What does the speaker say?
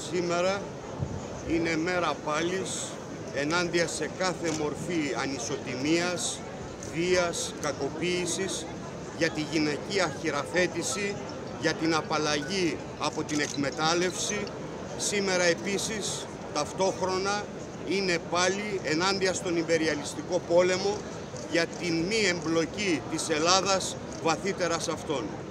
Σήμερα είναι μέρα πάλης ενάντια σε κάθε μορφή ανισοτιμίας, βίας, κακοποίησης, για τη γυναικεία χειραφέτηση, για την απαλλαγή από την εκμετάλλευση. Σήμερα επίσης ταυτόχρονα είναι πάλι ενάντια στον ιμπεριαλιστικό πόλεμο για την μη εμπλοκή της Ελλάδας βαθύτερα σε αυτόν.